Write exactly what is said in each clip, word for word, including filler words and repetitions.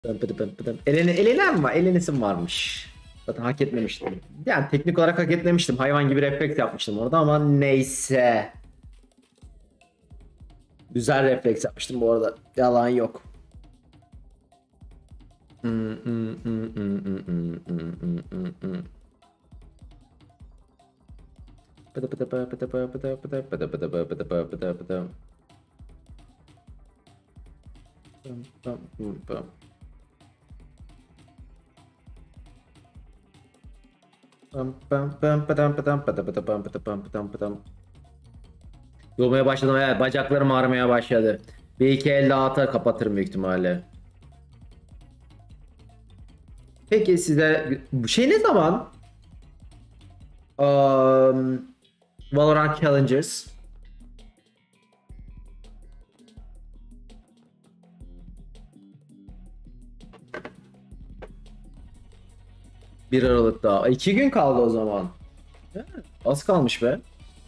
Pıdım pıdım pıdım pıdım. Eleni, elenen mi var? Elenesim varmış. Zaten hak etmemiştim. Yani teknik olarak hak etmemiştim. Hayvan gibi refleks yapmıştım orada ama neyse. Güzel refleks yapmıştım bu arada. Yalan yok. Hmm, hmm, hmm, hmm, hmm, hmm, hmm, hmm, hmm, hmm. Pıdı pıdı pı, pıdı pı, pıdı pıdı pıdı pıdı pı, pıdı pı, pıdı pıdı. Pım, pım, pım, pım. Pam, pam, pam, pıdım, pıdım, pıdı pıdı pam, pıdı pam, pıdım, pıdım. Yormaya başladım. Evet, bacaklarım ağrımaya başladı. Bir iki el daha atar kapatırım büyük ihtimalle. Peki size bu şey ne zaman? Um, Valorant Challengers. Bir Aralık'ta. İki gün kaldı o zaman. He, az kalmış be.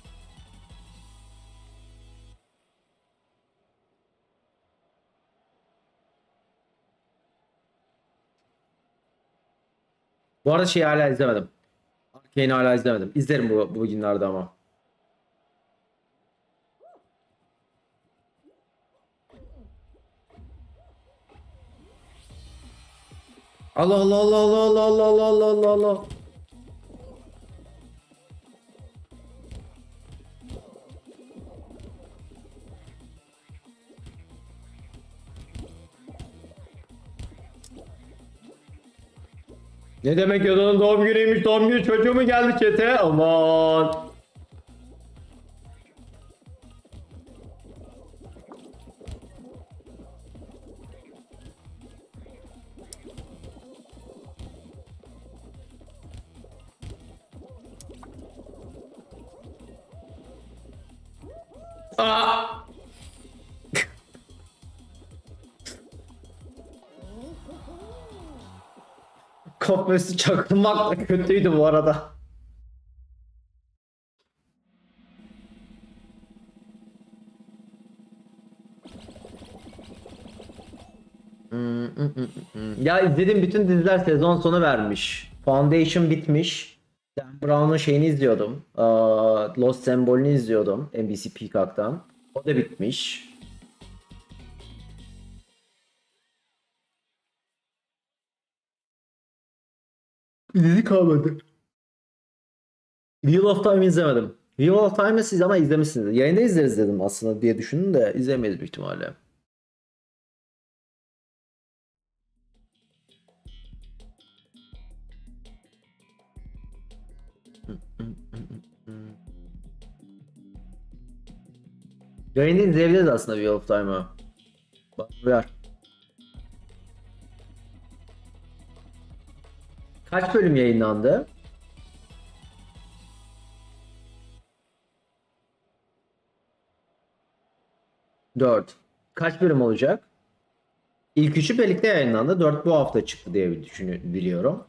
Bu arada şeyi hala izlemedim. Arcane'i hala izlemedim. İzlerim bu, bu günlerde ama. Allah Allah Allah Allah Allah Allah Allah Allah Allah. Ne demek ya, doğum günüymüş, doğum günü çocuğu mu geldi çete? Aman. Aa! Kafası çakılmak da kötüydü bu arada. Hmm, hmm, hmm, hmm. Ya izlediğim bütün diziler sezon sonu vermiş. Foundation bitmiş. Dan Brown'un şeyini izliyordum. Aa, Lost Sembol'ünü izliyordum. N B C Peacock'tan. O da bitmiş. Bir dizi kalmadı. Wheel of Time izlemedim. Wheel of Time'ı siz ama izlemişsiniz. Yayında izleriz dedim aslında diye düşündüm de izlemeyiz büyük ihtimalle. Yayında izleyebiliriz aslında Wheel of Time'ı. Bak uyar. Kaç bölüm yayınlandı? Dört. Kaç bölüm olacak? İlk üçü birlikte yayınlandı. Dört bu hafta çıktı diye düşünüyorum, biliyorum.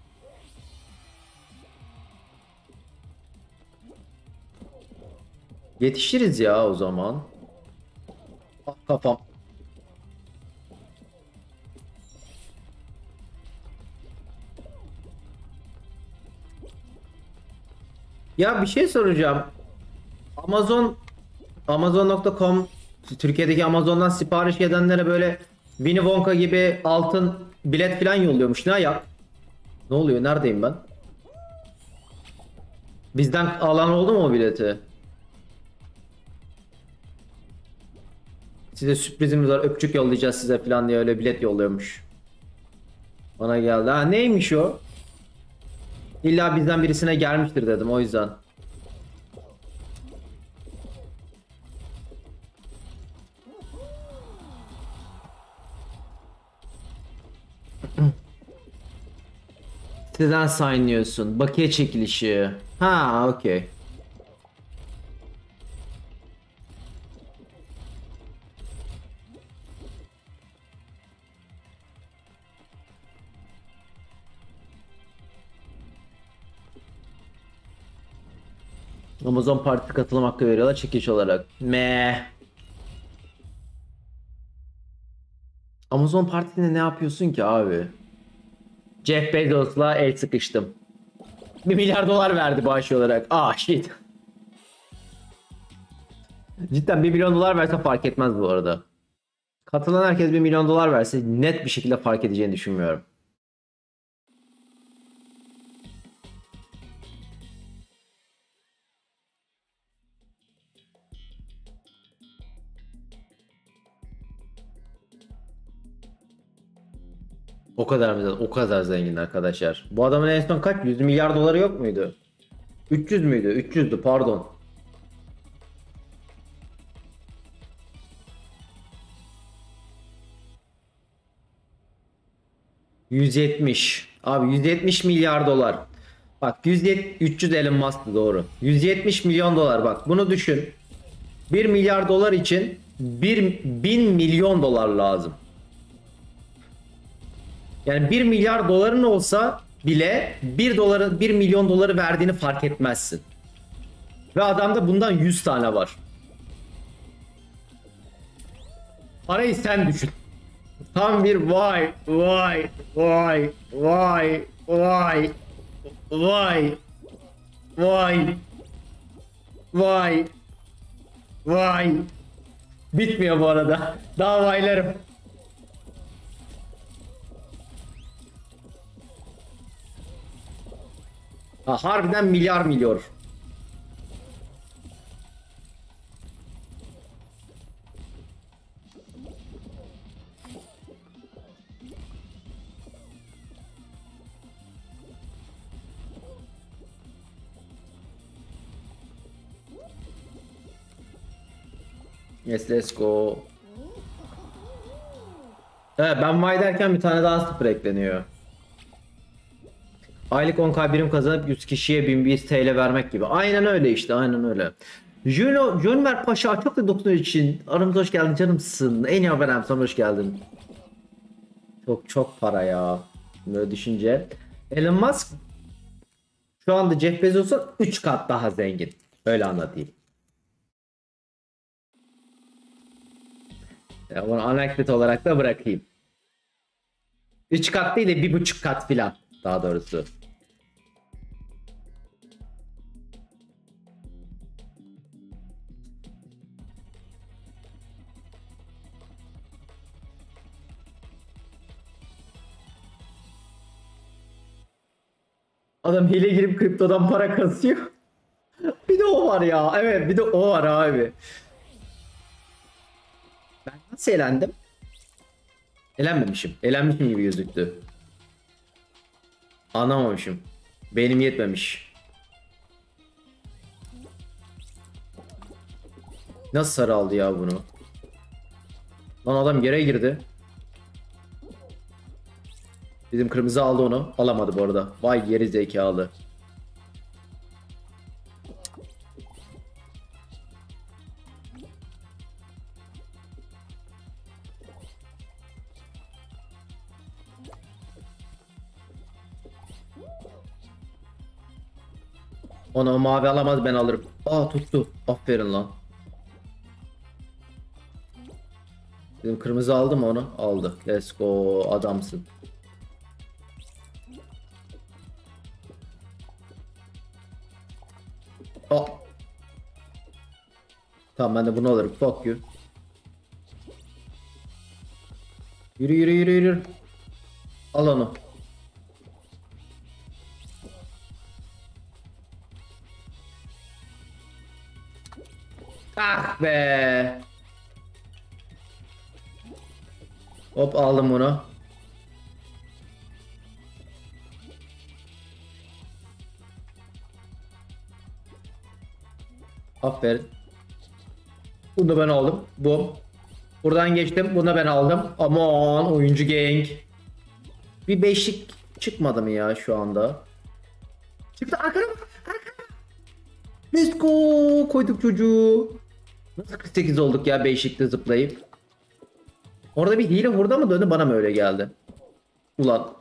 Yetişiriz ya o zaman. Ah, kafam. Ya bir şey soracağım. Amazon Amazon nokta com Türkiye'deki Amazon'dan sipariş edenlere böyle Winnie Wonka gibi altın bilet falan yolluyormuş. Ne ayak? Ne oluyor? Neredeyim ben? Bizden alan oldu mu o bileti? Size sürprizimiz var. Öpücük yollayacağız size falan diye öyle bilet yolluyormuş. Bana geldi. Ha neymiş o? İlla bizden birisine gelmiştir dedim o yüzden. Siteden signlıyorsun. Bakiye çekilişi. Ha okey. Amazon Parti katılım hakkı veriyorlar çekiliş olarak. Me. Amazon Parti'de ne yapıyorsun ki abi? Jeff Bezos'la el sıkıştım. Bir milyar dolar verdi bağış olarak. Ah shit. Cidden bir milyon dolar verse fark etmez bu arada. Katılan herkes bir milyon dolar verse net bir şekilde fark edeceğini düşünmüyorum. O kadar mı? O kadar zengin arkadaşlar. Bu adamın en son kaç? yüz milyar doları yok muydu? üç yüz müydü? üç yüzdü pardon. yüz yetmiş. Abi yüz yetmiş milyar dolar. Bak yüz yetmiş, üç yüz Elon Musk'tı doğru. yüz yetmiş milyon dolar bak bunu düşün. bir milyar dolar için bir bin milyon dolar lazım. Yani bir milyar doların olsa bile bir doları bir milyon doları verdiğini fark etmezsin. Ve adamda bundan yüz tane var. Parayı sen düşün. Tam bir vay vay vay vay vay vay vay vay vay. Bitmiyor bu arada. Daha vaylarım. Ha, harbiden milyar milyon. Yes, let's go. Evet, ben vay derken bir tane daha sıfır ekleniyor. Aylık on K birim kazanıp yüz kişiye bin bir yüz T L vermek gibi. Aynen öyle işte, aynen öyle. Juno, Jönmer Paşa çok da doktor için. Aramıza hoş geldin canımsın. En iyi haber sana hoş geldin. Çok çok para ya. Böyle düşünce. Elon Musk şu anda Jeff Bezos'un üç kat daha zengin. Öyle anlatayım. Ya bunu anekdot olarak da bırakayım. üç kat değil de bir buçuk kat filan daha doğrusu. Adam hile girip kriptodan para kasıyor. Bir de o var ya. Evet bir de o var abi. Ben nasıl elendim? Elenmemişim. Elenmişim gibi gözüktü. Anlamamışım. Beynim yetmemiş. Nasıl sarı aldı ya bunu? Lan adam yere girdi. Bizim kırmızı aldı onu. Alamadı bu arada. Vay geri zekalı. Onu mavi alamaz, ben alırım. Aa tuttu. Aferin lan. Bizim kırmızı aldı mı onu? Aldı. Let's go, adamsın. Aa. Tamam ben de bunu alırım. Fuck you. Yürü yürü yürü yürü. Al onu. Ah be. Hop aldım bunu. Aferin. Bunu da ben aldım. Bu. Buradan geçtim. Bunu da ben aldım. Aman oyuncu gang. Bir beşlik çıkmadı mı ya şu anda? Çıktı, arkana bak. Arkana. Let's go. Koyduk çocuğu. Nasıl kırk sekiz olduk ya beşlikte zıplayıp. Orada bir hile hurda mı döndü, bana mı öyle geldi? Ulan.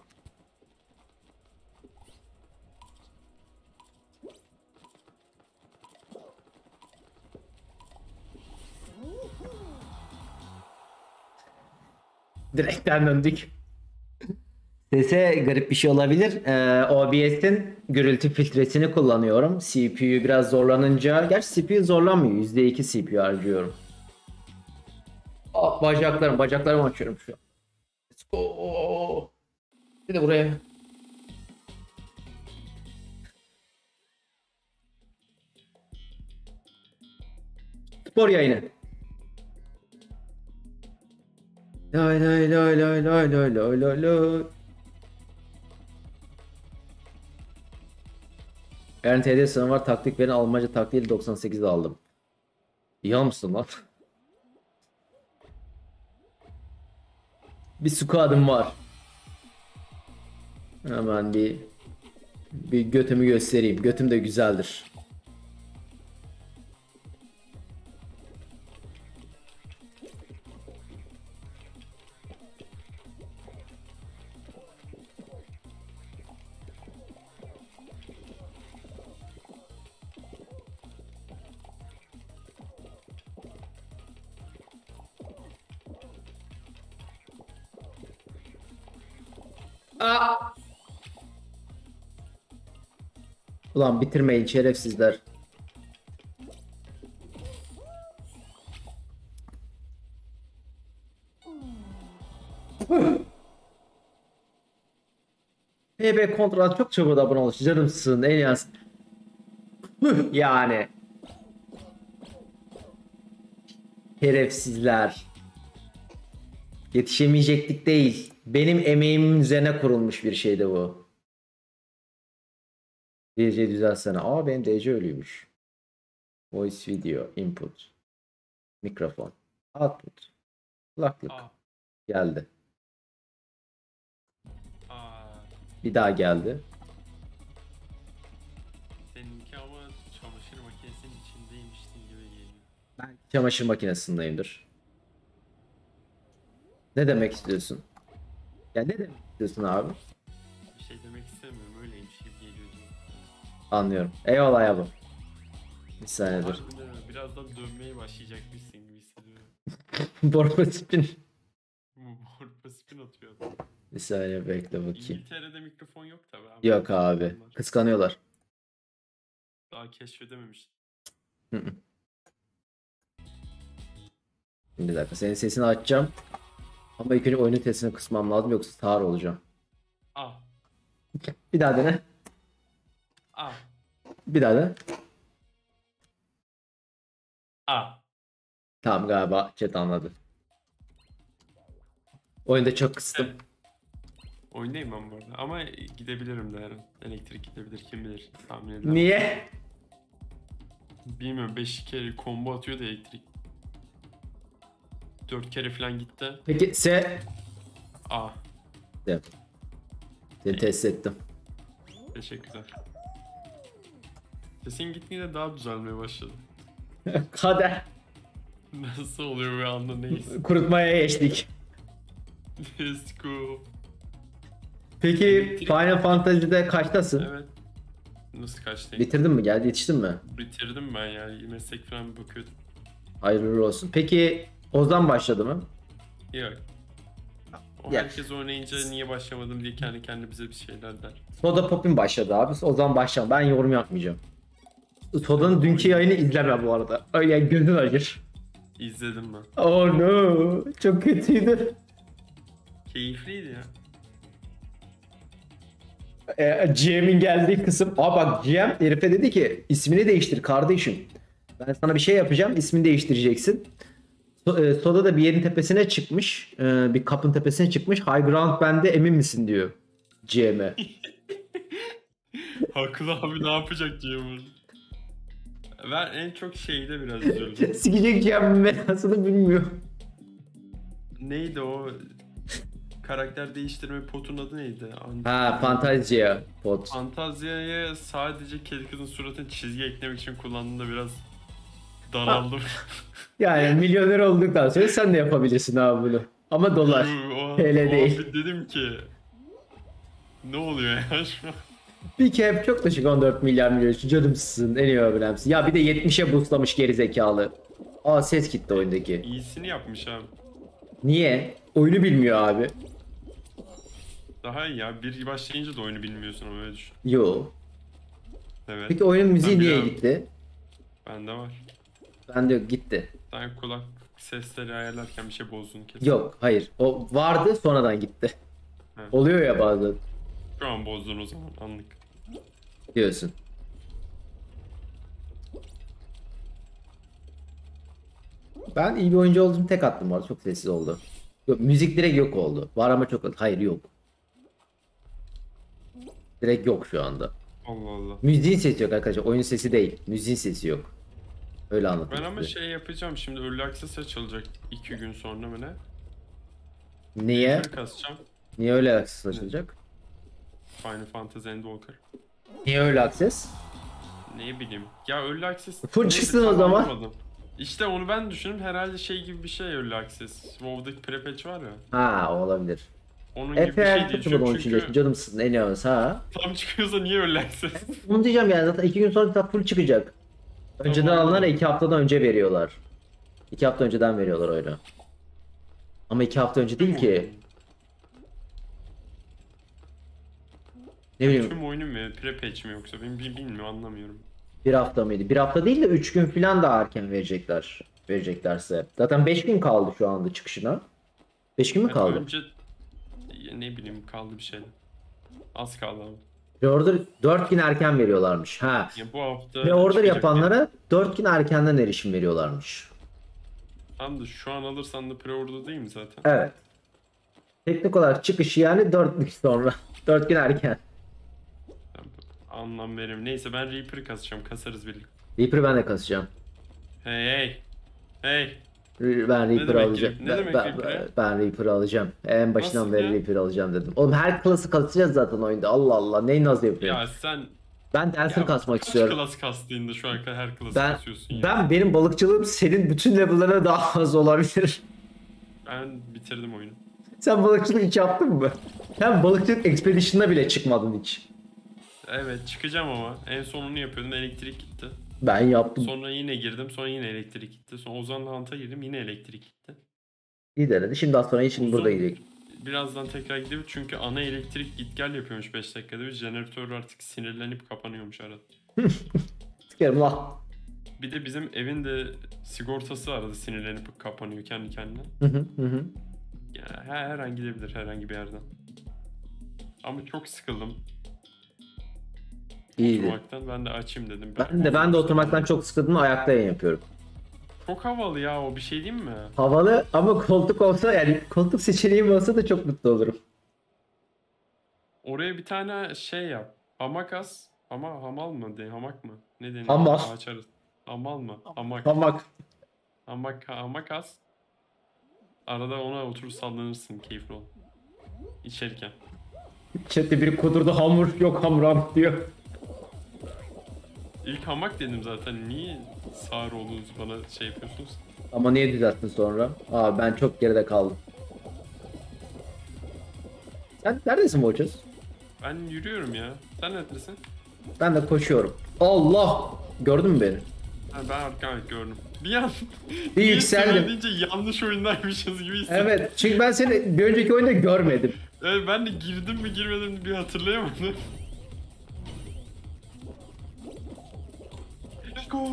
Direkten döndük. Sese garip bir şey olabilir. Ee, O B S'in gürültü filtresini kullanıyorum. C P U biraz zorlanınca. Gerçi C P U zorlanmıyor. yüzde iki C P U harcıyorum. Ah, bacaklarım. Bacaklarımı açıyorum şu an. Let's go. Bir de buraya. Spor yayını. Lay lay lay lay lay lay lay lay lay. Yarın T D sınavı var. Taktik verin. Almanca taktiğiyle doksan sekizde aldım. İyi almışsın lan. Bir squad'ım var. Hemen bir bir götümü göstereyim. Götüm de güzeldir. Aa! Ulan bitirmeyin şerefsizler. P B kontrol çok çabuk abone olmuş. Canımsın en yaz. Yani. Şerefsizler. Yetişemeyecektik değil. Benim emeğimin üzerine kurulmuş bir şeydi bu. D C düzelsene. Aa benim D C ölüymüş. Voice video input. Mikrofon. Output. Kulaklık. Aa, Geldi. aa, Bir daha geldi. seninki ama çamaşır makinesinin içindeymiştin gibi geliyor. Ben çamaşır makinesindeyimdir. Ne demek istiyorsun? Ya ne demek istiyorsun abi? Bir şey demek istemiyorum, öyleymiş gibi geliyor diyor. Anlıyorum. Eyvallah ya bu. Bir saniye dur. Harbiden birazdan dönmeye başlayacakmışsın gibi hissediyorum. Borba spin. Bu borpa spin atıyor adam. Bir saniye bekle bakayım. İngiltere'de mikrofon yok tabi abi. Yok abi. Kıskanıyorlar. Daha keşfedememiş. Hı hı. Bir dakika senin sesini açacağım. Ama ilk önce oyunun sesini kısmam lazım yoksa sağır olacağım. Aa, Bir daha dene. aa, Bir daha dene. aa. Tamam galiba chat anladı. Oyunda çok kıstım. Evet. Oyundayım ben bu arada ama gidebilirim de her an. Elektrik gidebilir, kim bilir, tahmin edemem. Niye? Bilmiyorum, beş kere combo atıyor da elektrik. dört kere falan gitti. Peki se... Aa, Evet. Seni test ettim. teşekkürler. Sesin gitgide daha düzelmeye başladı. Kader. Nasıl oluyor bir anda, neyse. Kurutmaya geçtik. Let's go. Peki Final Fantasy'de kaçtasın? Evet. Nasıl kaçtayım? Bitirdin mi? Geldi yetiştin mi? Bitirdim ben ya. Meslek falan bir bakıyordum. Hayırlı olsun. Peki Ozan başladı mı? Yok. O Ya. herkes oynayınca niye başlamadım diye kendi kendimize bir şeyler der. Soda Pop'in başladı abi. Ozan başlamadı. Ben yorum yapmayacağım. Soda'nın dünkü yayını izleme bu arada. Öyle gözün acır. İzledim ben. Oh no. Çok kötüydü. Keyifliydi ya. Ee, G M'in geldiği kısım. Aa bak G M herife dedi ki ismini değiştir kardeşim. Ben sana bir şey yapacağım. İsmini değiştireceksin. So- e, Soda da bir yerin tepesine çıkmış. Ee, bir kapın tepesine çıkmış. High ground bende emin misin diyor. G M'e. Haklı abi, ne yapacak diye bunu. Ben en çok şeyde biraz üzüldüm. Sikecek G M'in belasını bilmiyor. Neydi o karakter değiştirme potun adı neydi? Ant- Ha Fantasia pot. Fantazya'ya sadece kedi kızın suratını çizgi eklemek için kullandığımda biraz daraldım. Yani milyoner olduktan sonra sen de yapabilirsin abi bunu. Ama dolar. o, T L o değil. an bir dedim ki ne oluyor ya şu an? Bir cap çok düşük on dört milyar milyon. Canımsın en iyi öğrenemsin. Ya bir de yetmişe boostlamış geri zekalı. Aa ses gitti oyundaki. İyisini yapmış abi. Niye? oyunu bilmiyor abi. Daha iyi ya. Bir başlayınca da oyunu bilmiyorsun ama öyle düşün. Yo. Evet. Peki oyunun müziği Ben niye biliyorum. gitti? Bende var. Bende yok, gitti. Sen kulak sesleri ayarlarken bir şey bozdun kesin. Yok, hayır. O vardı, sonradan gitti. He. Oluyor ya bazen. Şu an bozdun o zaman anlık. Diyorsun. Ben iyi bir oyuncu olduğumu tek attım var. Çok sessiz oldu. Yok, müzik direkt yok oldu. Var ama çok... Hayır, yok. Direkt yok şu anda. Allah Allah. Müziğin sesi yok arkadaşlar. Oyun sesi değil. Müziğin sesi yok. Öyle anlatayım Ben ama size. şey yapacağım şimdi Early Access açılacak iki gün sonra mı ne? Niye? Reaper kasacağım. Niye öyle access açılacak? Final Fantasy Endwalker. Niye öyle access? Ne bileyim. Ya Early Access... Full neyse, çıksın o tam zaman. anlamadım. İşte onu ben düşündüm herhalde şey gibi bir şey Early Access. WoW'daki prepatch var ya. Ha, olabilir. Onun gibi bir Efe şey her değil. tutulur onun Çünkü, için çünkü geçti. Canımsın en yalnız ha. tam çıkıyorsa niye Early Access? Bunu diyeceğim yani, zaten iki gün sonra kitap full çıkacak. Önceden Tamam. alanlara iki haftadan önce veriyorlar. iki hafta önceden veriyorlar oyunu. Ama iki hafta önce değil ki. Ne bileyim, Tüm oyunu mu? Prepatch mi yoksa? Ben bil- bilmiyorum anlamıyorum. bir hafta mıydı? Bir hafta değil de üç gün falan daha erken verecekler. Vereceklerse. Zaten beş gün kaldı şu anda çıkışına. beş gün mü Yani kaldı? önce ya ne bileyim kaldı bir şey. Az kaldı ama. Pre-order dört gün erken veriyorlarmış. Ha. Ya bu hafta Pre-order çıkacak yapanlara dört gün erkenden erişim veriyorlarmış. diye. Tam da şu an alırsan da pre-order değil mi zaten? Evet. Teknik olarak çıkışı yani dört gün sonra. dört gün erken. Anlam verim. Neyse ben Reaper'ı kasacağım. Kasarız birlikte. Reaper'ı ben de kasacağım. Hey hey. Hey. Ben Reaper'ı demek alacağım. Reaper? Ne Ben, demek ben, Reaper'e? ben Reaper'ı alacağım. En başından Nasıl beri ya? Reaper'ı alacağım dedim. Oğlum her klası kasacağız zaten oyunda. Allah Allah. Neyi nasıl yapıyorum? Ya sen Ben Dancer ya kasmak kaç istiyorum. klas kastığında şu an her klası Ben kasıyorsun ya. ben benim balıkçılığım senin bütün level'larına daha fazla olabilir. Ben bitirdim oyunu. Sen balıkçılık hiç yaptın mı? Sen balıkçılık expedition'ına bile çıkmadın hiç. Evet çıkacağım ama en sonunu yapıyordum elektrik gitti. Ben yaptım. Sonra yine girdim sonra yine elektrik gitti. Sonra Ozan'la Hant'a girdim yine elektrik gitti. İyi denedi. Şimdi az sonra için Uzun- burada gidecek. Birazdan tekrar gidiyor çünkü ana elektrik git gel yapıyormuş beş dakikada bir jeneratör artık sinirlenip kapanıyormuş arada. Sikerim lah. Bir de bizim evin de sigortası arada sinirlenip kapanıyor kendi kendine. Hı hı hı hı. Ya her, her an gidebilir herhangi bir yerden. Ama çok sıkıldım İyiydi. oturmaktan. Ben de açayım dedim. Ben de ben de oturmaktan çok sıkıldım. Ayakta yayın yapıyorum. Çok havalı ya o bir şey değil mi? Havalı ama koltuk olsa, yani koltuk seçeneğim olsa da çok mutlu olurum. Oraya bir tane şey yap. Hamak as. Ama hamal mı de hamak mı? Ne deniyor? Hamal. Ağaç arası. Hamal mı? Hamak. Hamak. Hamak, hamak as. Arada ona oturup sallanırsın keyifli ol. İçerken. Chat'te biri kudurdu, hamur yok hamram diyor. İlk hamak dedim zaten. Niye sağır olduğunuzu bana şey yapıyorsunuz? Ama niye düzelttin sonra? Aa, ben çok geride kaldım. Sen neredesin Boçuz? Ben yürüyorum ya. Sen neredesin? Ben de koşuyorum. Allah! Gördün mü beni? Ha, ben arkadaş gördüm. Bir an Bir niye yükseldim. söylediğince yanlış oyundaymışız gibi hissettim. Evet, çünkü ben seni bir önceki oyunda görmedim. Evet, ben de girdim mi girmedim mi bir hatırlayamadım. Let's go.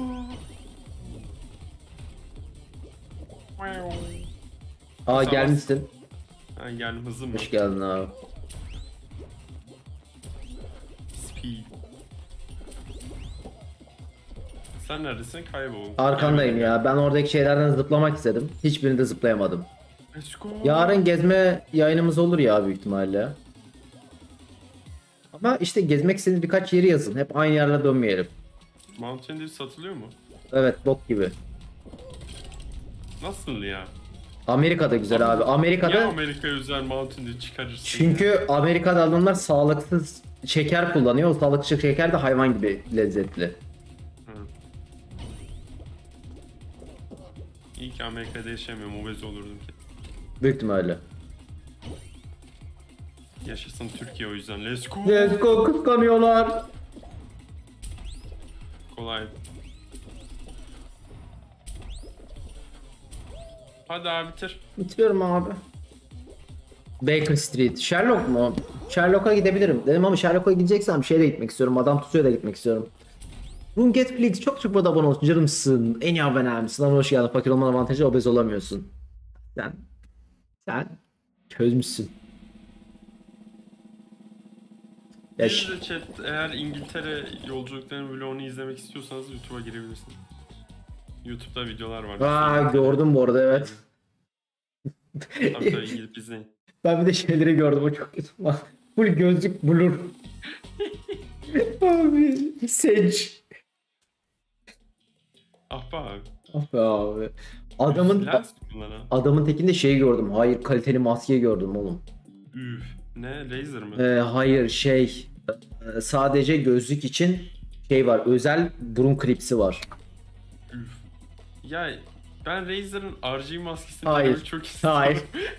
Wow. Aa, Sabah- gelmişsin. Ha, geldim hızım mı? Hoş geldin abi. Speed. Sen neredesin? Kayboldun. Arkandayım ya. Ben oradaki şeylerden zıplamak istedim. Hiçbirinde zıplayamadım. Let's go. Yarın gezme yayınımız olur ya büyük ihtimalle. Ama işte gezmek istediğiniz birkaç yeri yazın. Hep aynı yerlere dönmeyelim. Mountain Dew satılıyor mu? Evet, bok gibi. Nasıl ya? Amerika'da güzel abi. Niye Amerika'da Amerika özel Mountain Dew çıkarırsın? çünkü Amerika'da adamlar sağlıksız şeker kullanıyor. O sağlıksız şeker de hayvan gibi lezzetli. Hı. İyi ki Amerika'da yaşamıyorum. Obez olurdum ki. Büyük ihtimalle. Yaşasın Türkiye o yüzden. Let's go. Let's go, kıskanıyorlar. Kolay. Hadi abi bitir. Bitiriyorum abi. Baker Street. Sherlock mu? Sherlock'a gidebilirim. Dedim ama Sherlock'a gideceksem şeye gitmek istiyorum. Adam Tutu'ya da gitmek istiyorum. Runget Flix çok çok da abone olsun. Canımsın. En iyi abonemsin. Ama hoş geldin. Fakir olman avantajı obez olamıyorsun. Sen sen çözmüşsün. Ya Bir de chat, eğer İngiltere yolculuklarının vlogunu izlemek istiyorsanız YouTube'a girebilirsiniz. YouTube'da videolar var. Aa, gördüm bu arada, evet. Tabii tabii gidip izleyin. Ben bir de şeyleri gördüm, o çok kötü. Full gözlük blur. Abi seç. Ah be abi. Ah be abi. Adamın Lens bunlara. adamın tekinde şey gördüm. Hayır, kaliteli maske gördüm oğlum. Üf. Ne? Laser mı? Ee, hayır şey e, sadece gözlük için şey var. Özel burun klipsi var. Üf. Ya ben Razer'ın R G maskesini Hayır. görmek çok istiyorum. Hayır.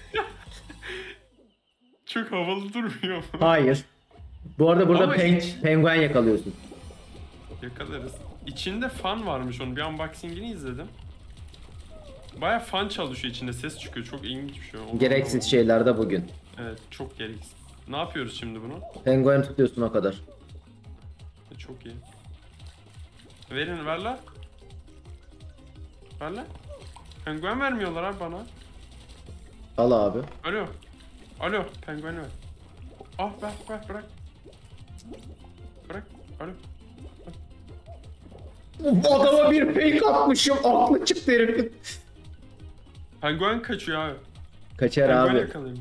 Çok havalı durmuyor mu? Hayır. Bu arada burada Ama pen- hiç- penguen yakalıyorsun. Yakalarız. İçinde fan varmış, onun bir unboxingini izledim. Baya fan çalışıyor, içinde ses çıkıyor. Çok ilginç bir şey. Onu Gereksiz anlamadım. şeyler de bugün. Evet, çok gereksiz. Ne yapıyoruz şimdi bunu? Penguen tutuyorsun o kadar. E, Çok iyi. Verin, ver la. Ver la. Penguen vermiyorlar abi bana. Al abi. Alo. Alo, penguen ver. Ah ver, ver, bırak. Bırak, alo. Adama bir fake atmışım. Aklı çıktı herifin. Penguen kaçıyor abi. Kaçar Penguen abi. yakalayayım.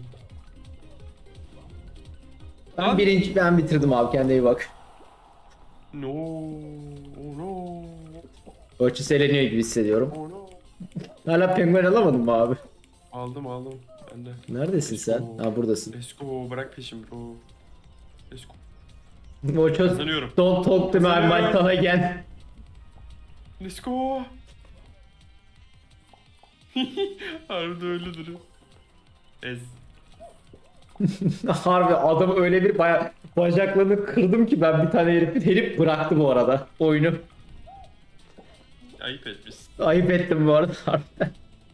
Ben Lan. birinci ben bitirdim abi, kendine iyi bak. No, oh no, Ölçü seleniyor gibi hissediyorum. oh no. Hala penguen alamadın mı abi? Aldım aldım. Ben de. Neredesin sen? Ha, buradasın. Let's go, bırak peşimi bro. Let's go. Moço, Kazanıyorum. don't talk to me, I might die again. Let's go. Harbiden öyle duruyor. Ez. Harbi adam öyle bir baya bacaklarını kırdım ki ben bir tane herifin herif bıraktı bu arada oyunu. Ayıp etmişsin. Ayıp ettim bu arada harbiden.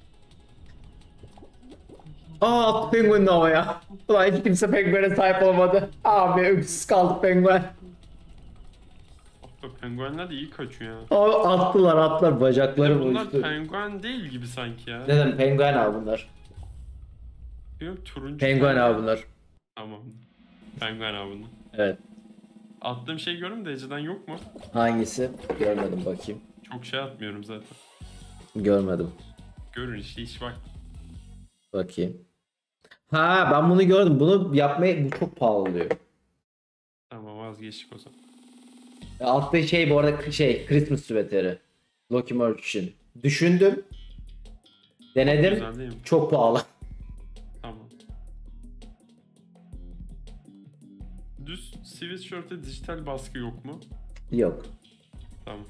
Aa, attı penguenin havaya. Ulan hiç kimse penguene sahip olamadı. Abi öksüz kaldı penguen. Ah be, penguenler de iyi kaçıyor ya. Aa, attılar attılar, Bir bacakları de bunlar boştu. penguen değil gibi sanki ya. Dedim penguen abi bunlar. Bilmiyorum, turuncu. Penguen abi bunlar. Tamam. Penguen abi bunlar. Evet. Attığım şey görün de Ece'den yok mu? Hangisi? Görmedim, bakayım. Çok şey atmıyorum zaten. Görmedim. Görün işte, hiç bak. Bakayım. Ha, ben bunu gördüm. Bunu yapmaya bu çok pahalı oluyor. Tamam, vazgeçtik o zaman. Altta şey bu arada şey Christmas süveteri. Loki Merchant. Düşündüm. Denedim. Güzel değil mi? Çok pahalı. Tamam. Düz sweatshirt'e dijital baskı yok mu? Yok. Tamam.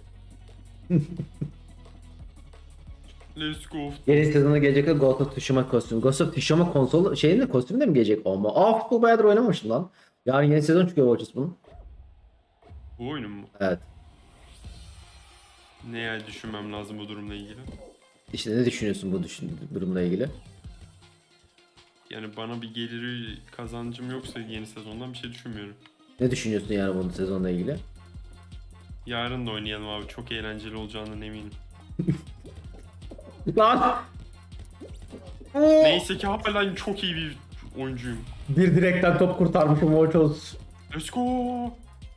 Let's go. Yeni sezonu gelecek Ghost of Tsushima kostümü. Ghost of Tsushima konsolu şeyin de kostümü de mi gelecek? Ama aa, futbol bayağıdır oynamamışım lan. Yarın yeni sezon çıkıyor Watches bunun. Bu oyunun mu? Evet. Ne yani düşünmem lazım bu durumla ilgili? İşte ne düşünüyorsun bu düşün durumla ilgili? Yani bana bir geliri kazancım yoksa yeni sezondan bir şey düşünmüyorum. Ne düşünüyorsun yani bunun sezonla ilgili? Yarın da oynayalım abi. Çok eğlenceli olacağından eminim. Lan! Neyse ki halen çok iyi bir oyuncuyum. Bir direkten top kurtarmışım Watches. Let's go.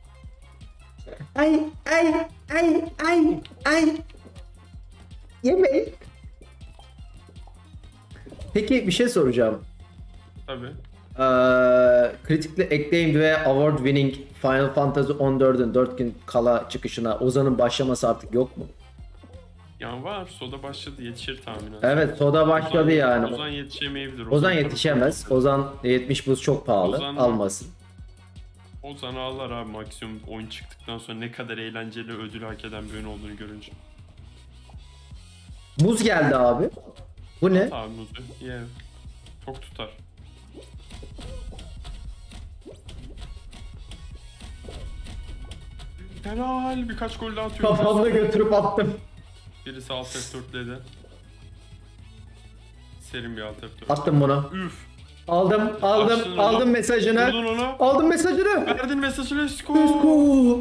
Ay ay ay ay ay. Yemeği. Peki bir şey soracağım. Tabii. Ee, kritikli acclaimed ve award winning Final Fantasy on dördün dört gün kala çıkışına Ozan'ın başlaması artık yok mu? Yani var. Soda başladı. Yetişir tahminen. Evet, Soda başladı Ozan, yani. Ozan yetişemeyebilir. Ozan tarafı- yetişemez. Ozan yetmiş buz çok pahalı. Ozan- Almasın. Ozan ağlar abi, maksimum oyun çıktıktan sonra ne kadar eğlenceli, ödül hak eden bir oyun olduğunu görünce. Buz geldi abi. Bu ne? Abi muzu. Yeah. Çok tutar. Helal, birkaç gol daha atıyor. Kafamda götürüp attım. Birisi alt F dörtledi. Serin bir alt F dört. Attım bunu. Üf. Aldım, aldım, Açtın onu. aldım mesajını. Vurdun onu. Aldım mesajını. Verdin mesajı, let's go. Let's go.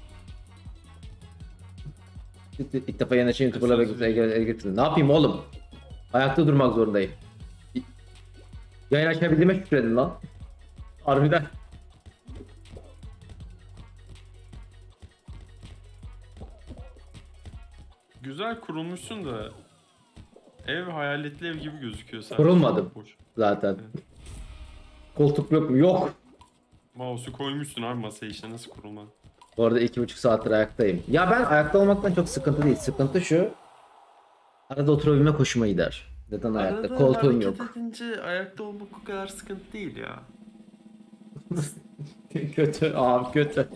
İlk defa yeni açan YouTuber'la bekliyorum. Ne yapayım oğlum? Ayakta durmak zorundayım. Yayın açabildiğime şükredin lan. Harbiden. Güzel kurulmuşsun da ev hayaletli ev gibi gözüküyor sadece. Kurulmadım. Boş. Zaten. Koltuk yok mu? Yok. Mouse'u koymuşsun abi masaya, işte nasıl kurulma. Bu arada iki buçuk saattir ayaktayım. Ya ben ayakta olmaktan çok sıkıntı değil. Sıkıntı şu. Arada oturabilmek hoşuma gider. Neden ayakta? Arada Koltuğum hareket yok. edince ayakta olmak o kadar sıkıntı değil ya. Kötü abi kötü.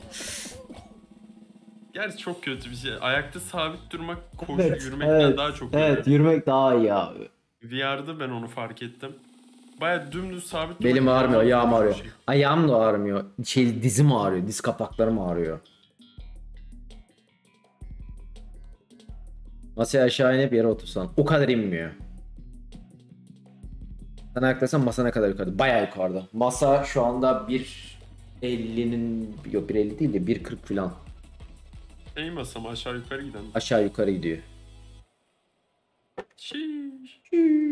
Gerçi çok kötü bir şey. Ayakta sabit durmak koşu Evet, yürümekten evet, daha çok evet, iyi. yürümek daha iyi abi. V R'da ben onu fark ettim. Baya dümdüz sabit durmak. Belim ağrımıyor, ayağım inanılmaz ağrıyor. bir şey. Ayağım da ağrımıyor. Şey, dizim ağrıyor, diz kapaklarım ağrıyor. Masaya aşağı inip yere otursan. O kadar inmiyor. Sen ayaktaysan masa ne kadar yukarıda? Bayağı yukarıda. Masa şu anda bir ellinin, yok bir elli değil de bir kırk falan. Şey masam aşağı yukarı giden. Aşağı yukarı gidiyor. Şiş.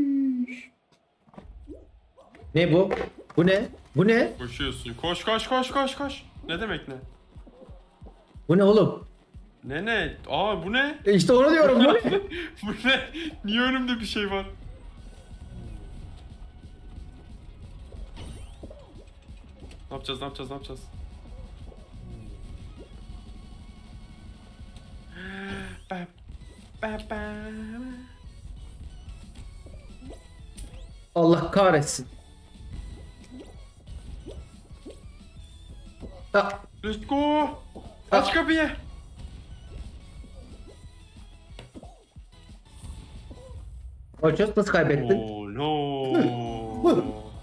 Ne bu? Bu ne? Bu ne? Koşuyorsun. Koş koş koş koş koş. Ne demek ne? Bu ne oğlum? Ne ne? Aa bu ne? E işte onu diyorum bu ne? Bu ne? Niye önümde bir şey var? Ne yapacağız? Ne yapacağız? Ne yapacağız? Ba- ba- ba- Allah kahretsin. Ha, Let's go. Aç kapıyı. Orços nasıl kaybettin? Oh no.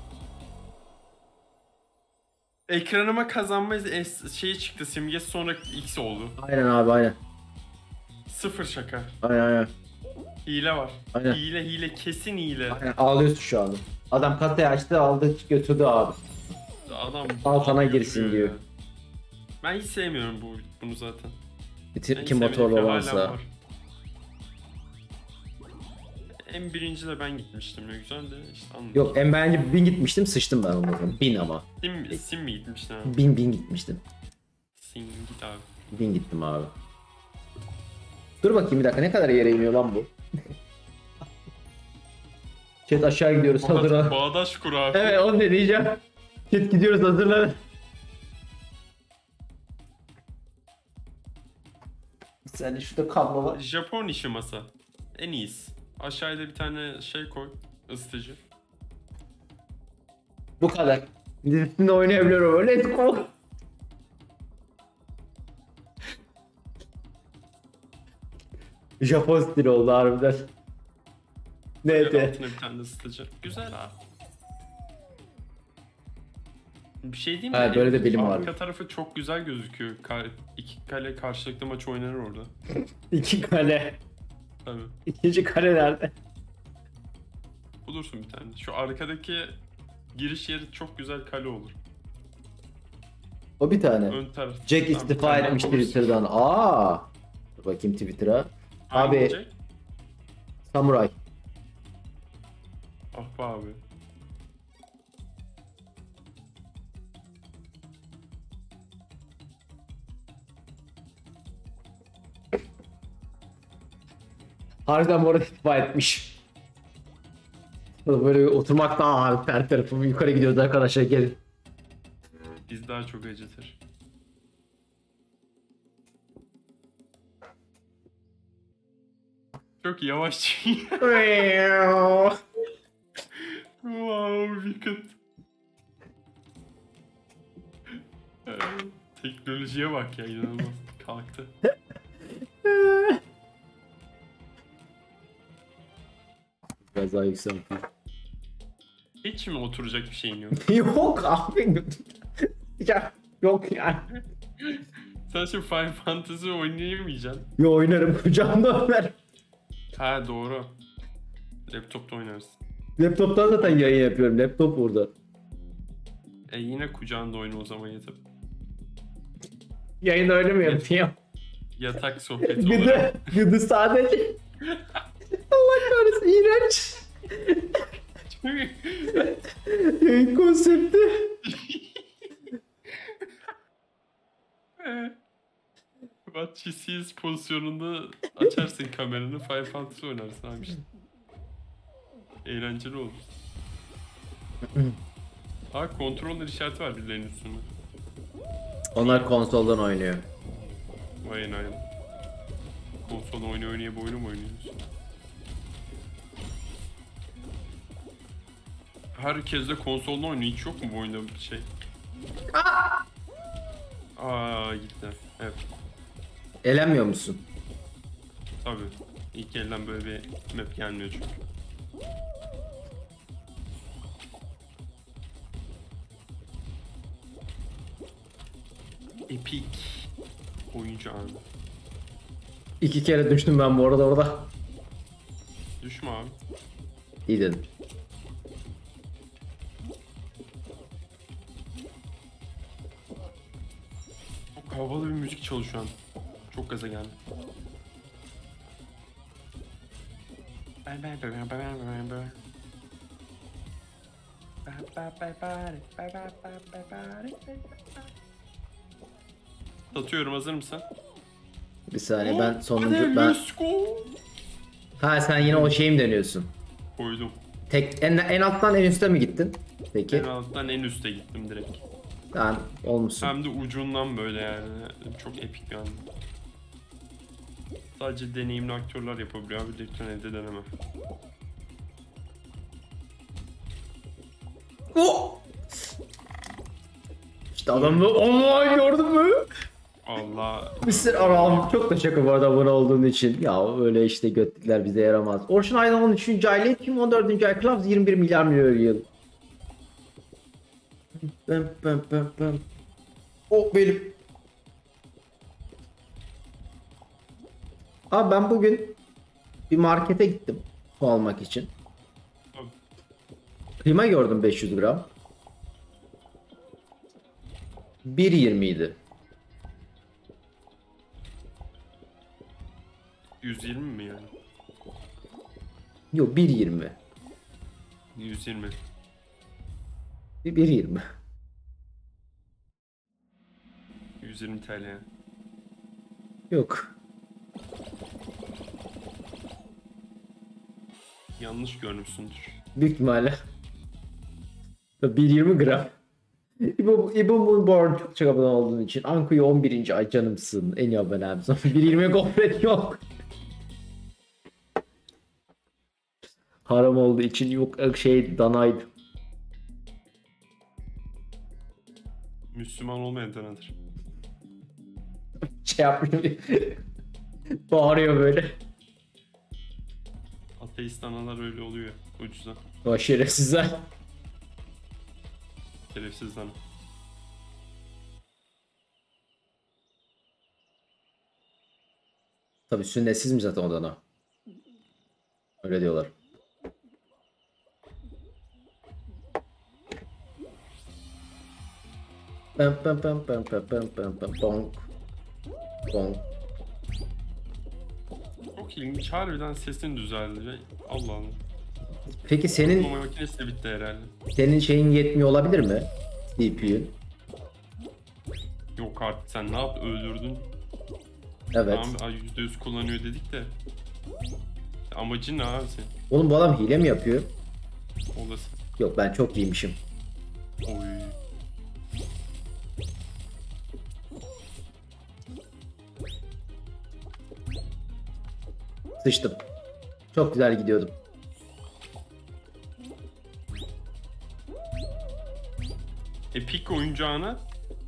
Ekranıma kazanma es- şeyi çıktı, simgesi, sonra X oldu. Aynen abi aynen. Sıfır şaka. Aynen aynen. Hile var. Aynen. Hile hile kesin hile. Aynen ağlıyorsun şu anda. Adam kasayı açtı aldı götürdü abi. Adam Altına alıyor, girsin götürüyor diyor. ya. Ben hiç sevmiyorum bu bunu zaten. Bitir En ki sevmediğim motorlu şey halen olansa. var. En birinci de ben gitmiştim, ne güzel de işte anladım. Yok en bence bin gitmiştim sıçtım ben ondan sonra. Bin ama. Sim, sim mi gitmiştin abi? Bin bin gitmiştim. Sim git abi. Bin gittim abi. Dur bakayım bir dakika ne kadar yere iniyor lan bu? Chat aşağı gidiyoruz Bağdaş, hazırlan. bağdaş kur abi. Evet onu ne diyeceğim. Chat gidiyoruz hazırlan. Bir saniye şurada kablo var. Japon işi masa. En iyisi. Aşağıda bir tane şey koy. Isıtıcı. Bu kadar. Dizisinde oynayabiliyorum. Let's go. Japon stili oldu harbiden. Neydi? Altına bir tane ısıtıcı. Güzel abi. Bir şey diyeyim mi? Ha, böyle de belim Arka ağrıyor. tarafı çok güzel gözüküyor. Ka- iki kale karşılıklı maç oynanır orada. İki kale. Tabii. İkinci kale nerede? Bulursun bir tane. Şu arkadaki giriş yeri çok güzel kale olur. O bir tane. Ön taraf. Jack Tamam, bir istifa tane etmiş bulursun. Twitter'dan. Aa. Dur bakayım Twitter'a. Hangi Abi Jack? Samuray. Ah be abi. Harbiden bu arada istifa etmiş. Böyle oturmak daha abi her tarafım yukarı gidiyoruz arkadaşlar gelin. Biz daha çok acıtır. Çok yavaş. Wow, Wicked. Ee, Teknolojiye bak ya, inanılmaz. Kalktı. Biraz daha yükselteyim. Hiç mi oturacak bir şeyin yok? Yok abi. Ya yok yani. Sen şimdi Final Fantasy oynayamayacaksın. Yo oynarım kucağımda Ömer. Ha doğru. Laptopta oynarsın. Laptoptan zaten yayın yapıyorum. Laptop burada. E yine kucağında oyna o zaman yatıp. Yayında öyle mi yapıyor? Yatak sohbeti Gıdı, olarak. gıdı sadece. Allah kahretsin, iğrenç. Yayın konsepti. What you sees pozisyonunda açarsın kameranı, Final Fantasy oynarsın abi işte. Eğlenceli olur. Ha, kontroller işareti var birilerinin üstünde. Onlar konsoldan oynuyor. Vay aynen. Konsolda oynuyor oynaya bu oyunu mu oynuyorsun? Herkes de konsolda oynuyor. Hiç yok mu bu oyunda bir şey? Aa gitti. Evet. Elenmiyor musun? Tabii. İlk elden böyle bir map gelmiyor çünkü. Epic oyuncu anı. İki kere düştüm ben bu arada orada. Düşme abi. İyi dedim. Çok havalı bir müzik çalıyor şu an. Çok gaza geldi. Satıyorum, hazır mısın? Bir saniye, ben Hadi, sonuncu ben. let's go. Ha, sen yine o şeyi mi deniyorsun? Koydum. Tek en, en alttan en üste mi gittin? Peki. En alttan en üste gittim direkt. Tamam, olmuşsun. Hem de ucundan böyle yani. Çok epik bir anda. Sadece deneyimli aktörler yapabiliyor abi. Lütfen evde deneme. Oh! İşte adamı online gördün mü? Allah. mister Aram, çok teşekkür bu arada abone olduğun için. Ya öyle işte götlükler bize yaramaz. Orçun Aydan on üçüncü ay, Lekim on dördüncü ay, Clubs yirmi bir milyar milyon yıl. Pem pem pem pem. O benim. Abi ben bugün bir markete gittim su almak için. Tabii. Kıyma gördüm beş yüz gram. bir yirmi idi. yüz yirmi mi yani? Yok, bir yirmi. yüz yirmi. bir yirmi. yüz yirmi T L yani. Yok. Yanlış görmüşsündür. Büyük ihtimalle. bir yirmi gram. İbo, İbo Moonborn, çok çok abone olduğun için. Anku'yu on birinci ay canımsın. En iyi abonem. bir yirmi gofret yok. Haram olduğu için yok, şey danaydı. Müslüman olmayan tanıdır. Şey yapmış. Bağırıyor böyle. Ateist analar öyle oluyor ucuza. O şerefsizler. Şerefsiz ana. Tabii sünnetsiz mi zaten o dana? Öyle diyorlar. Pem pem pem pem pem pem pem pem bonk. Bonk. Çok ilginç. Harbiden sesin düzeldi. Allah Allah. Peki Bu senin makinesi de bitti herhalde. senin şeyin yetmiyor olabilir mi? C P U'un. Yok artık, sen ne yaptın? Öldürdün. Evet. Tamam, yüzde yüz kullanıyor dedik de. Amacın ne abi senin? Oğlum bu adam hile mi yapıyor? Olası. Yok, ben çok iyiymişim. Oy. Sıçtım. Çok güzel gidiyordum. Epic oyuncağına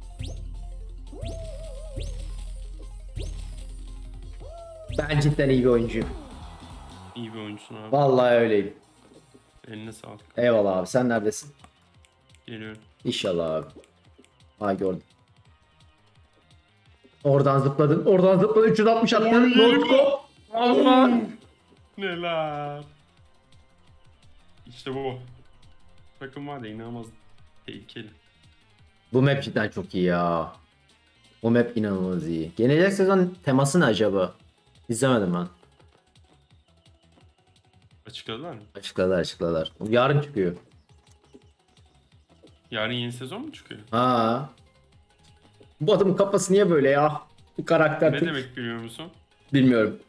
Ben cidden iyi bir oyuncuyum. iyi bir oyuncusun abi. Vallahi öyleyim. Eline sağlık. Eyvallah abi, sen neredesin? Geliyorum. İnşallah abi. Ha, gördüm. Oradan zıpladın. Oradan zıpladın. üç yüz altmış attın. Notko. Allah. Neler? İşte bu. Takım var ya inanılmaz tehlikeli. Bu map cidden çok iyi ya. Bu map inanılmaz iyi. Gelecek sezon teması ne acaba? İzlemedim ben. Açıkladılar mı? Açıkladılar açıkladılar. Yarın çıkıyor. Yarın yeni sezon mu çıkıyor? Ha. Bu adamın kafası niye böyle ya? Bu karakter. Ne demek biliyor musun? Bilmiyorum.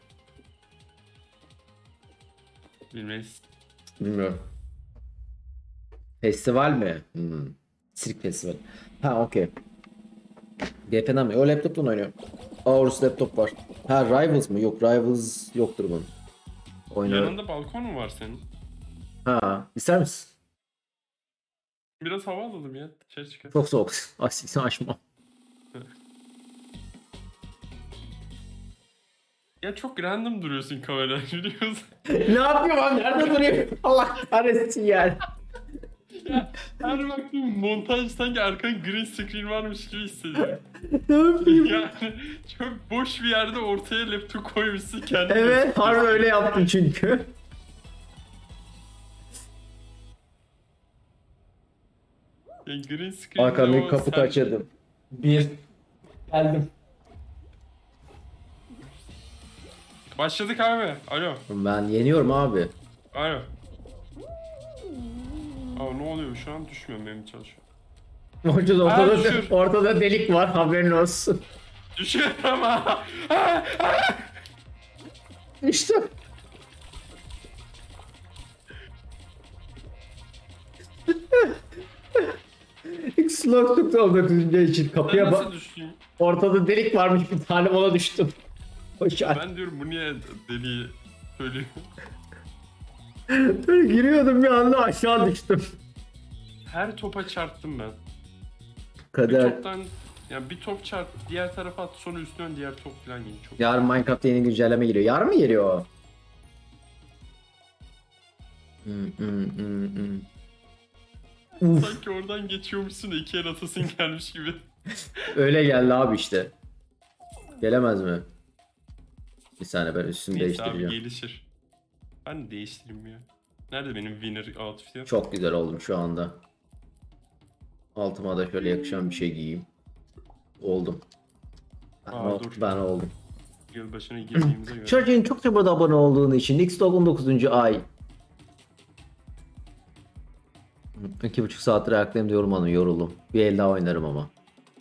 Bilmeyiz. Bilmiyorum. Festival mi? Hmm. Sirk festivali. Ha okey. G P N'den mi? O laptoptan oynuyor. Aorus laptop var. Ha Rivals mı? Yok Rivals yoktur bunun. Oynuyor. Yanında balkon mu var senin? Ha ister misin? Biraz hava alalım ya. Dışarı çıkar. Çok soğuk. Asiksen açma. Ya çok random duruyorsun kamera biliyorsun. Ne yapıyorum abi? Nerede duruyorum? Allah kahretsin yani. Ya, her baktığım montaj sanki arkan green screen varmış gibi hissediyorum. Ne yapayım? Yani çok boş bir yerde ortaya laptop koymuşsun kendin. Evet harbi öyle yaptım çünkü. Ya green screen Arkamdaki kapı kaçırdım. Bir. Geldim. Başladık abi. Alo. Ben yeniyorum abi. Alo. Aa ne oluyor şu an düşmüyorum benim çalışıyor. Ortada, Aa, ortada, düşür. ortada delik var haberin olsun. Düşüyor ama. İşte. İlk slot tuttu o dokuzuncu için Sen kapıya nasıl bak. düştün? Ortada delik varmış bir tane ona düştüm. Hoş Ben diyorum bu niye deliği söylüyor. Böyle giriyordum bir anda aşağı düştüm. Her topa çarptım ben. Bir Kader. toptan yani bir top çarp diğer tarafa at sonra üstüne diğer top falan geliyor. Çok Yarın Minecraft'ta yeni güncelleme geliyor. Yarın mı geliyor o? Hmm, hmm, hmm, hmm. Uf, sanki oradan geçiyormuşsun da iki el atasın gelmiş gibi. öyle geldi abi işte. Gelemez mi? Bir saniye ben üstümü Neyse abi değiştireceğim. gelişir. Ben de değiştireyim ya. Nerede benim winner outfit'im? Çok güzel oldum şu anda. Altıma da şöyle yakışan bir şey giyeyim. Oldum. Ben, Aa, ol- dur. ben oldum. Yılbaşına girdiğimize göre. Church'in çok çabuk abone olduğun için Nixdog on dokuzuncu ay. İki buçuk saattir ayaktayım diyorum onu yoruldum. Bir el daha oynarım ama.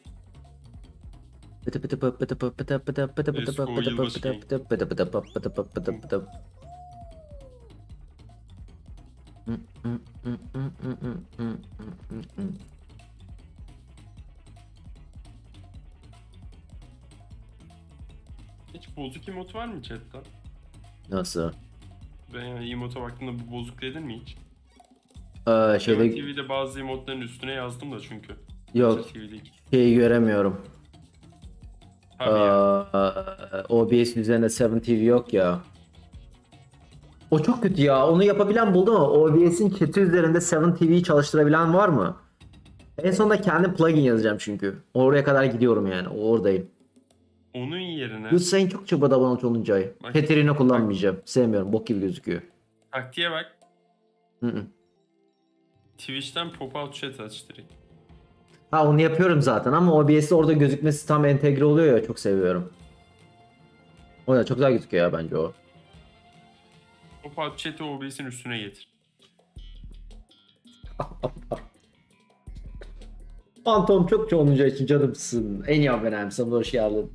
Hiç bozuk emot var mı chatten? Nasıl? Ben yani emota baktığımda bu bozuk dedin mi hiç? Ee, Şeyde... şeyde T V'de bazı emotların üstüne yazdım da çünkü. yok. T V'deki. Şeyi göremiyorum. Tabii ya. Ee, O B S üzerinde seven T V yok ya. O çok kötü ya. Onu yapabilen buldum ama O B S'in chat'i üzerinde seven T V'yi çalıştırabilen var mı? En sonunda kendim plugin yazacağım çünkü. Oraya kadar gidiyorum yani. Oradayım. Onun yerine Hüseyin çok çabuk abone olunca ay. Bak- Caterina kullanmayacağım. Sevmiyorum. Bok gibi gözüküyor. taktiğe bak. Hı hı. Twitch'ten pop-out chat aç direkt. Ha onu yapıyorum zaten ama O B S'de orada gözükmesi tam entegre oluyor ya. Çok seviyorum. O da çok güzel gözüküyor ya bence o. Pop-out chat'i O B S'in üstüne getir. Phantom çok çoğunluca için canımsın. En iyi abonem. Sana hoş geldin.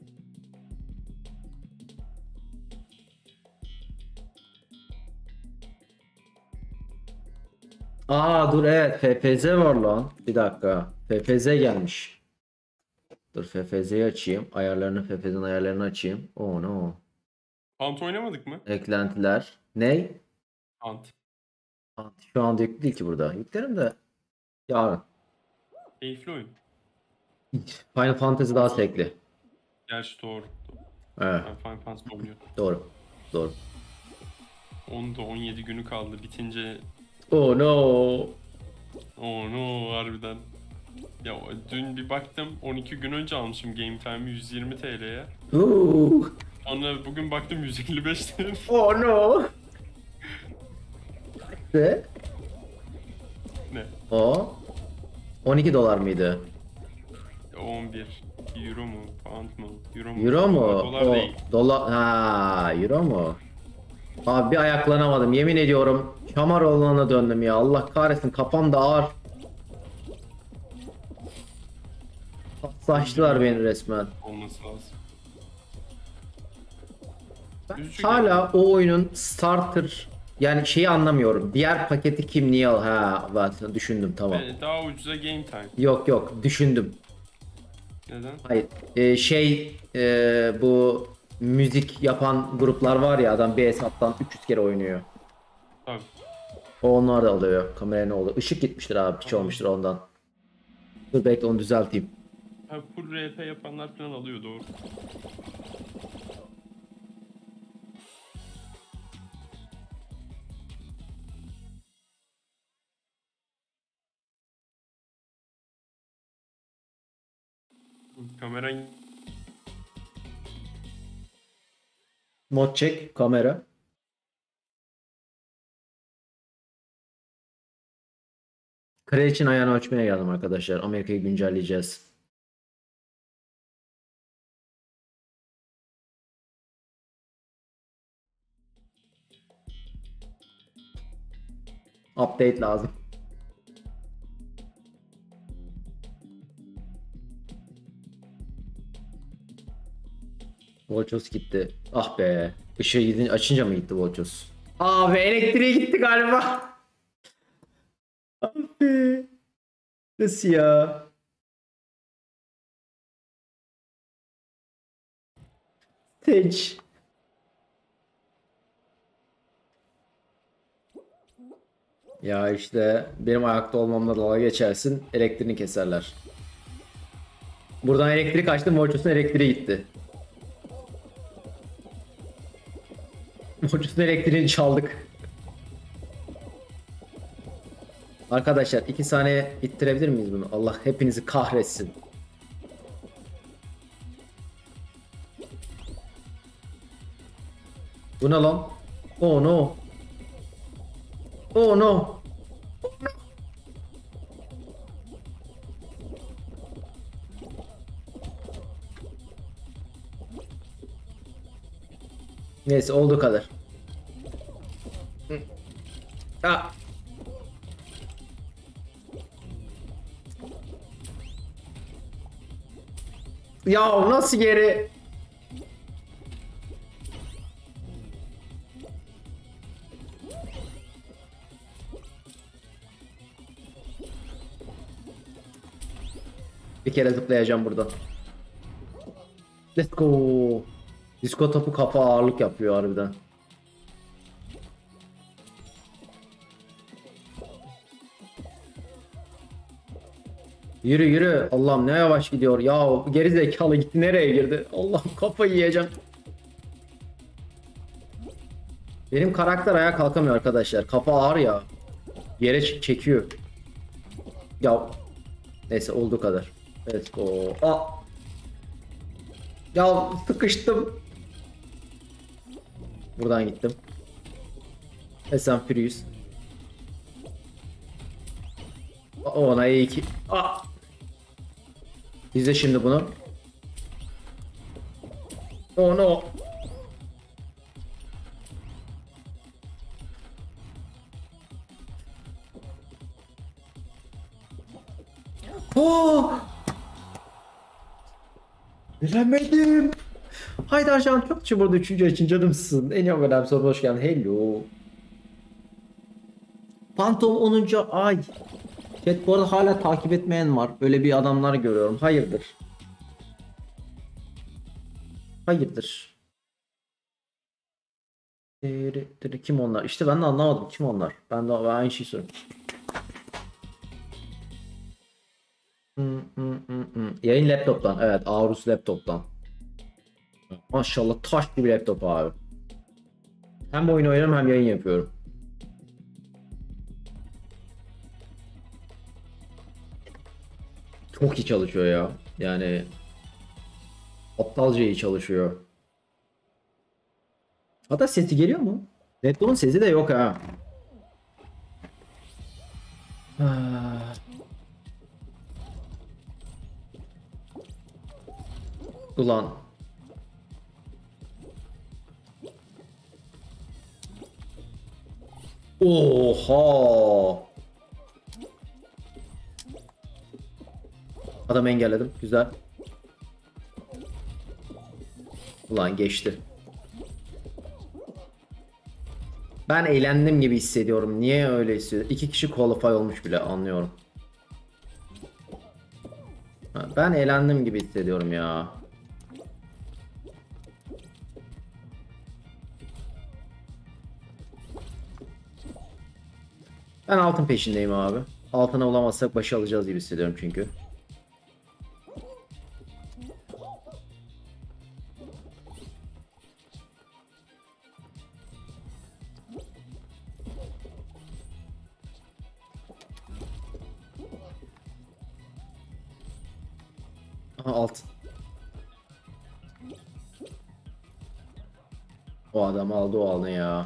Aa dur evet F F Z var lan. Bir dakika. F F Z gelmiş. Dur F F Z'yi açayım. Ayarlarını F F Z'nin ayarlarını açayım. Oh no. Hunt oynamadık mı? Eklentiler. Ne? Hunt. Şu anda yüklü değil ki burada. Yüklerim de yarın. Keyifli oyun. Final Fantasy daha sekli. Gerçi doğru. Evet Ben Final Fantasy oynuyorum. doğru. Doğru. Onda on yedi günü kaldı. Bitince Oh no. oh no harbiden. Ya dün bir baktım on iki gün önce almışım Game Time'ı yüz yirmi T L'ye. Ooh. Sonra bugün baktım yüz elli beş T L. Oh no. kaçtı? Ne? O on iki dolar mıydı? on bir. Euro mu? Pound mu? Euro mu? Euro mu? Dolar O değil. dolar ha euro mu? Abi bir ayaklanamadım yemin ediyorum. Şamar olanına döndüm ya. Allah kahretsin kafam da ağır. Saçtılar beni resmen. Olması lazım. Ben Üzücü hala geldi. o oyunun starter yani şeyi anlamıyorum. Diğer paketi kim niye al? Ha zaten düşündüm tamam. Ve daha ucuza game time. Yok yok düşündüm. Neden? Hayır. Ee, şey ee, bu müzik yapan gruplar var ya adam bir hesaptan üç yüz kere oynuyor. Tabii. O onlar da alıyor. Kameraya ne oldu? Işık gitmiştir abi. Piç olmuştur ondan. Dur bekle onu düzelteyim. Ha, full R P yapanlar falan alıyor doğru. Kameran Mod check kamera. Kraliçenin ayağını ölçmeye geldim arkadaşlar. Amerika'yı güncelleyeceğiz. Update lazım. Volchos gitti. Ah be. Işığı gidince açınca mı gitti Volchos? Abi elektriğe gitti galiba. Abi. Nasıl ya? Tej. Ya işte benim ayakta olmamla dalga geçersin. Elektriğini keserler. Buradan elektrik açtım. Volchos'un elektriği gitti. Volchos'un elektriğini çaldık. Arkadaşlar iki saniye ittirebilir miyiz bunu? Allah hepinizi kahretsin. Bu ne lan? Oh no. Oh no. Neyse olduğu kadar. Ha. Ya nasıl geri? Bir kere zıplayacağım buradan. Let's go. Disko topu kafa ağırlık yapıyor harbiden. Yürü yürü. Allah'ım ne yavaş gidiyor. Ya geri zekalı gitti nereye girdi? Allah'ım kafayı yiyeceğim. Benim karakter ayağa kalkamıyor arkadaşlar. Kafa ağır ya. Yere ç- çekiyor. Ya neyse olduğu kadar. Let's go. Aa. Ya sıkıştım. Buradan gittim. Fast and Furious. Ona iyi ki. Aa. İzle şimdi bunu. Oh no. Oh. Bilemedim. Haydi Arjan çok çubuğu üçüncü için canımsın. En iyi önemli soru hoş geldin. Hello. Phantom onuncu ay. Chat bu arada hala takip etmeyen var. Öyle bir adamlar görüyorum. Hayırdır? Hayırdır? Diri, diri, kim onlar? İşte ben de anlamadım. Kim onlar? Ben de ben aynı şeyi soruyorum. Hmm, hmm, hmm, hmm. Yayın laptoptan. Evet, Aorus laptoptan. Maşallah taş gibi laptop abi. Hem oyun oynuyorum hem yayın yapıyorum. Çok iyi çalışıyor ya. Yani aptalca iyi çalışıyor. Hatta sesi geliyor mu? Laptopun sesi de yok ha. Ah. Ulan. Oha. Adamı engelledim. Güzel. Ulan geçti. Ben eğlendim gibi hissediyorum. Niye öyle hissediyorum? İki kişi qualify olmuş bile, anlıyorum. Ha, ben eğlendim gibi hissediyorum ya. Ben altın peşindeyim abi. Altına ulamazsak başı alacağız gibi hissediyorum çünkü. Aha, altın. O adam aldı o aldı ya.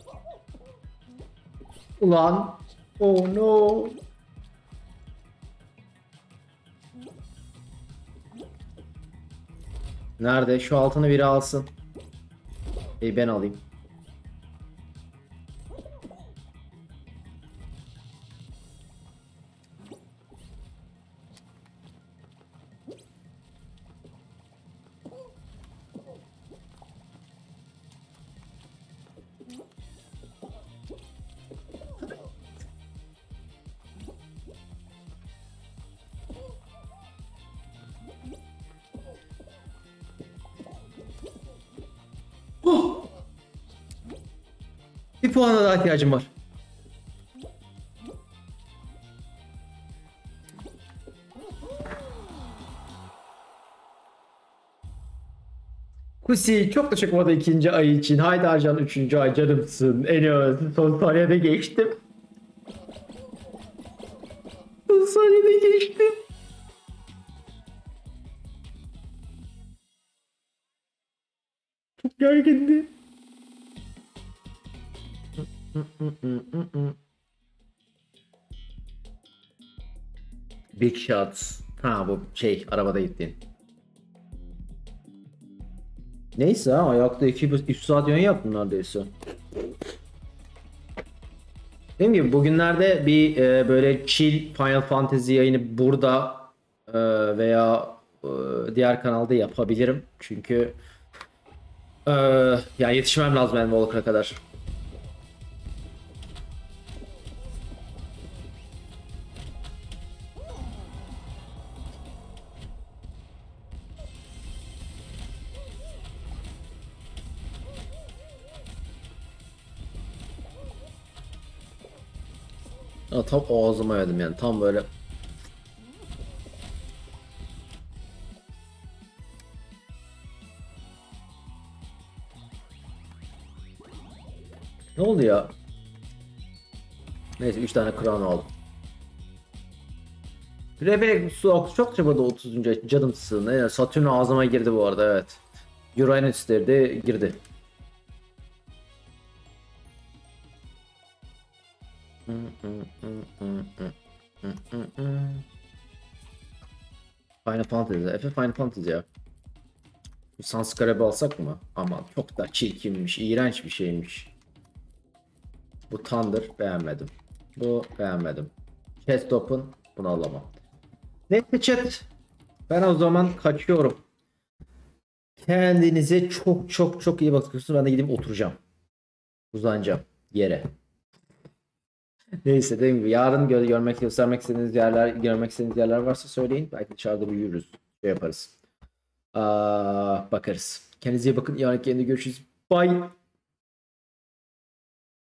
Ulan. Oh no. Nerede? Şu altını biri alsın. İyi, ben alayım. Oh! Bir puana daha ihtiyacım var. Kusi çok teşekkür ederim ikinci ay için. Haydi Arcan üçüncü ay canımsın. En iyisi son saniyede geçtim. Son saniyede geçtim. Çok gergindi. Big Shots. Ha, bu şey arabada gittiğin. Neyse ha, ayakta iki üç saat yön yaptım neredeyse. Dediğim gibi bugünlerde bir e, böyle chill Final Fantasy yayını burada e, veya e, diğer kanalda yapabilirim. Çünkü e, yani yetişmem lazım Animal Walker'a kadar. Ya, tam ağzıma yedim yani, tam böyle. Ne oldu ya? Neyse üç tane crown aldım. Rebel Suok çok çabada otuzuncu canımsın. Yani Satürn ağzıma girdi bu arada, evet. Uranüs de girdi. Final Fantasy. Efe Final Fantasy ya. Bu Sanskarab'ı alsak mı? Aman çok da çirkinmiş, iğrenç bir şeymiş. Bu Thunder beğenmedim. Bu beğenmedim. Chest Open bunu alamam. Neyse chat. Ben o zaman kaçıyorum. Kendinize çok çok çok iyi bakıyorsunuz. Ben de gidip oturacağım. Uzanacağım yere. Neyse, dediğim gibi yarın gö görmek göstermek istediğiniz yerler, görmek istediğiniz yerler varsa söyleyin. Belki dışarıda bir yürürüz. Şey yaparız. Aa, bakarız. Kendinize iyi bakın. Yarın kendine görüşürüz. Bye.